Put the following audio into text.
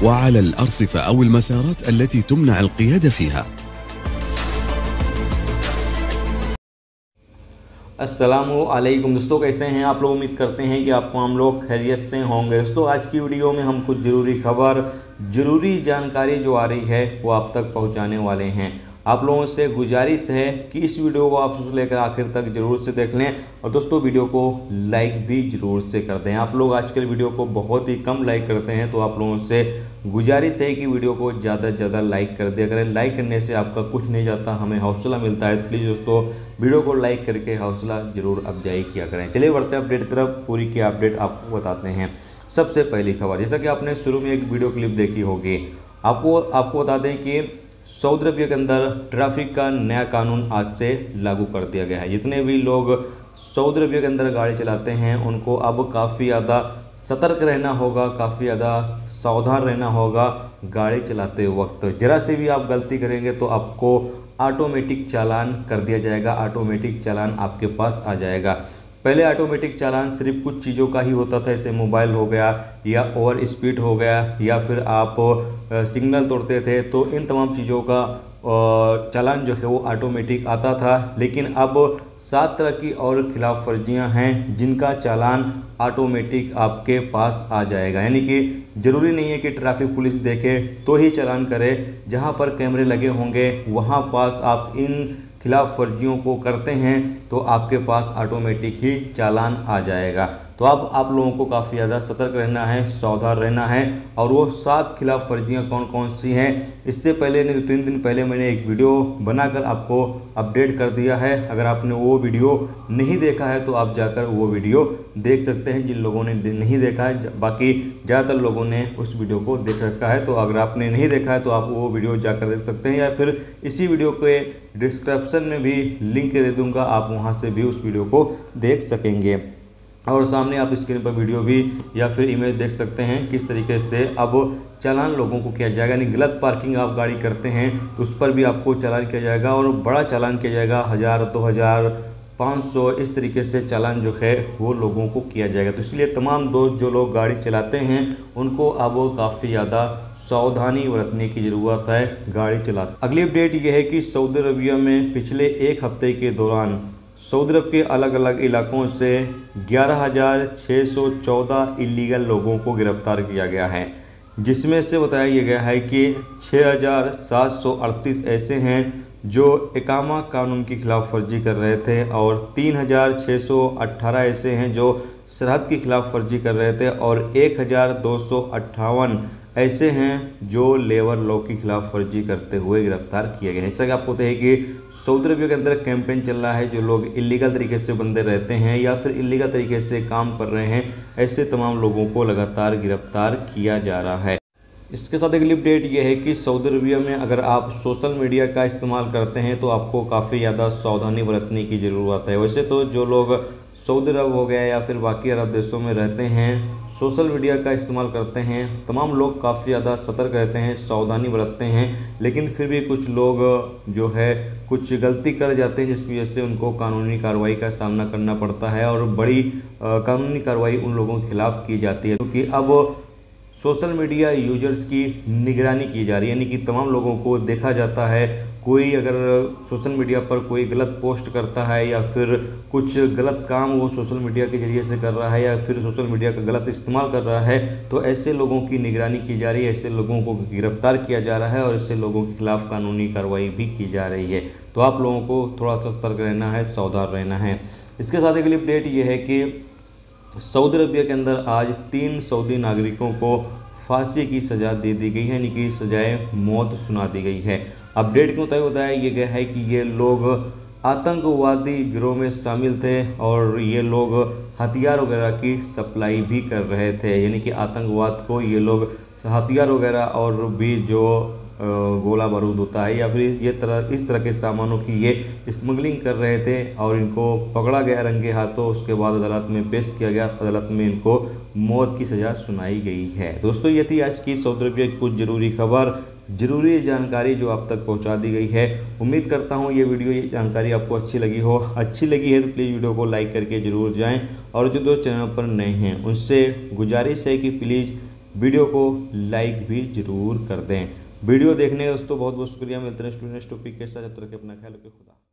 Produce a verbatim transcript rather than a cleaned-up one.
وعلى الأرصفة أو المسارات التي تمنع القيادة فيها. अस्सलामुअलैकुम दोस्तों, कैसे हैं आप लोग। उम्मीद करते हैं कि आपको हम लोग खैरियत से होंगे। दोस्तों आज की वीडियो में हम कुछ ज़रूरी खबर, ज़रूरी जानकारी जो आ रही है वो आप तक पहुंचाने वाले हैं। आप लोगों से गुजारिश है कि इस वीडियो को आप शुरू लेकर आखिर तक ज़रूर से देख लें और दोस्तों वीडियो को लाइक भी ज़रूर से कर दें। आप लोग आजकल वीडियो को बहुत ही कम लाइक करते हैं, तो आप लोगों से गुजारिश है कि वीडियो को ज़्यादा से ज़्यादा लाइक कर दिया करें। लाइक करने से आपका कुछ नहीं जाता, हमें हौसला मिलता है। तो प्लीज़ दोस्तों वीडियो को लाइक करके हौसला ज़रूर अफजाई किया करें। चलिए बढ़ते हैं अपडेट की तरफ। पूरी की अपडेट आपको बताते हैं। सबसे पहली खबर, जैसा कि आपने शुरू में एक वीडियो क्लिप देखी होगी, आपको आपको बता दें कि सऊदी अरब के अंदर ट्रैफिक का नया कानून आज से लागू कर दिया गया है। जितने भी लोग सऊदी अरब के अंदर गाड़ी चलाते हैं उनको अब काफ़ी ज़्यादा सतर्क रहना होगा, काफ़ी ज़्यादा सावधान रहना होगा गाड़ी चलाते वक्त। ज़रा से भी आप गलती करेंगे तो आपको ऑटोमेटिक चालान कर दिया जाएगा, ऑटोमेटिक चालान आपके पास आ जाएगा। पहले ऑटोमेटिक चालान सिर्फ कुछ चीज़ों का ही होता था, जैसे मोबाइल हो गया या ओवर स्पीड हो गया या फिर आप सिग्नल तोड़ते थे, तो इन तमाम चीज़ों का चालान जो है वो ऑटोमेटिक आता था। लेकिन अब सात तरह की और खिलाफ वर्जियाँ हैं जिनका चालान ऑटोमेटिक आपके पास आ जाएगा। यानी कि ज़रूरी नहीं है कि ट्रैफिक पुलिस देखे तो ही चालान करे। जहां पर कैमरे लगे होंगे वहां पास आप इन खिलाफ वर्जियों को करते हैं तो आपके पास ऑटोमेटिक ही चालान आ जाएगा। तो अब आप लोगों को काफ़ी ज़्यादा सतर्क रहना है, सावधान रहना है। और वो सात खिलाफ वर्जियाँ कौन कौन सी हैं, इससे पहले नहीं दो तीन दिन पहले मैंने एक वीडियो बनाकर आपको अपडेट कर दिया है। अगर आपने वो वीडियो नहीं देखा है तो आप जाकर वो वीडियो देख सकते हैं, जिन लोगों ने नहीं देखा है। बाकी ज़्यादातर लोगों ने उस वीडियो को देख रखा है, तो अगर आपने नहीं देखा है तो आप वो वीडियो जाकर देख सकते हैं, या फिर इसी वीडियो के डिस्क्रिप्शन में भी लिंक दे दूँगा, आप वहाँ से भी उस वीडियो को देख सकेंगे। और सामने आप स्क्रीन पर वीडियो भी या फिर इमेज देख सकते हैं किस तरीके से अब चालान लोगों को किया जाएगा। यानी गलत पार्किंग आप गाड़ी करते हैं तो उस पर भी आपको चालान किया जाएगा, और बड़ा चालान किया जाएगा, हज़ार दो हज़ार पाँच सौ इस तरीके से चालान जो है वो लोगों को किया जाएगा। तो इसलिए तमाम दोस्त जो लोग गाड़ी चलाते हैं उनको अब काफ़ी ज़्यादा सावधानी बरतने की ज़रूरत है गाड़ी चलाते। अगली अपडेट ये है कि सऊदी अरबिया में पिछले एक हफ्ते के दौरान सऊदी अरब के अलग अलग इलाकों से ग्यारह हज़ार छः सौ चौदह इलीगल लोगों को गिरफ्तार किया गया है, जिसमें से बताया गया है कि छः हज़ार सात सौ अड़तीस ऐसे हैं जो इकामा कानून की खिलाफ वर्जी कर रहे थे, और तीन हज़ार छः सौ अट्ठारह ऐसे हैं जो सरहद की खिलाफ वर्जी कर रहे थे, और एक हज़ार दो सौ अट्ठावन ऐसे हैं जो लेबर लॉ की खिलाफ वर्जी करते हुए गिरफ्तार किए गए हैं। जैसा कि आपको पता है कि सऊदी अरब के अंदर कैंपेन चल रहा है, जो लोग इलीगल तरीके से बंदे रहते हैं या फिर इलीगल तरीके से काम कर रहे हैं, ऐसे तमाम लोगों को लगातार गिरफ्तार किया जा रहा है। इसके साथ अगली अपडेट ये है कि सऊदी अरबिया में अगर आप सोशल मीडिया का इस्तेमाल करते हैं तो आपको काफ़ी ज़्यादा सावधानी बरतने की ज़रूरत है। वैसे तो जो लोग सऊदी अरब हो गया या फिर बाकी अरब देशों में रहते हैं, सोशल मीडिया का इस्तेमाल करते हैं, तमाम लोग काफ़ी ज़्यादा सतर्क रहते हैं, सावधानी बरतते हैं। लेकिन फिर भी कुछ लोग जो है कुछ गलती कर जाते हैं, जिसकी वजह से उनको कानूनी कार्रवाई का सामना करना पड़ता है, और बड़ी कानूनी कार्रवाई उन लोगों के खिलाफ की जाती है, क्योंकि अब सोशल मीडिया यूजर्स की निगरानी की जा रही है। यानी कि तमाम लोगों को देखा जाता है। कोई अगर सोशल मीडिया पर कोई गलत पोस्ट करता है या फिर कुछ गलत काम वो सोशल मीडिया के ज़रिए से कर रहा है या फिर सोशल मीडिया का गलत इस्तेमाल कर रहा है, तो ऐसे लोगों की निगरानी की जा रही है, ऐसे लोगों को गिरफ्तार किया जा रहा है और ऐसे लोगों के खिलाफ कानूनी कार्रवाई भी की जा रही है। तो आप लोगों को थोड़ा सा सतर्क रहना है, सावधान रहना है। इसके साथ अगली अपडेट ये है कि सऊदी अरबिया के अंदर आज तीन सऊदी नागरिकों को फांसी की सज़ा दे दी गई है, यानी कि सजाए मौत सुना दी गई है। अपडेट के मुताबिक बताया ये गया है कि ये लोग आतंकवादी गिरोह में शामिल थे और ये लोग हथियार वगैरह की सप्लाई भी कर रहे थे। यानी कि आतंकवाद को ये लोग हथियार वगैरह और भी जो गोला बारूद होता है या फिर ये तरह इस तरह के सामानों की ये स्मगलिंग कर रहे थे, और इनको पकड़ा गया रंगे हाथों। उसके बाद अदालत में पेश किया गया, अदालत में इनको मौत की सज़ा सुनाई गई है। दोस्तों ये थी आज की सऊदी अरबिया की कुछ ज़रूरी खबर, ज़रूरी जानकारी जो आप तक पहुंचा दी गई है। उम्मीद करता हूं ये वीडियो, ये जानकारी आपको अच्छी लगी हो। अच्छी लगी है तो प्लीज़ वीडियो को लाइक करके ज़रूर जाएं, और जो दोस्त चैनल पर नए हैं उनसे गुजारिश है कि प्लीज़ वीडियो को लाइक भी जरूर कर दें। वीडियो देखने का दोस्तों बहुत बहुत शुक्रिया। मिलते हैं स्टूडेंट टॉपिक के साथ, जब तक अपना ख्याल रखें। खुदा।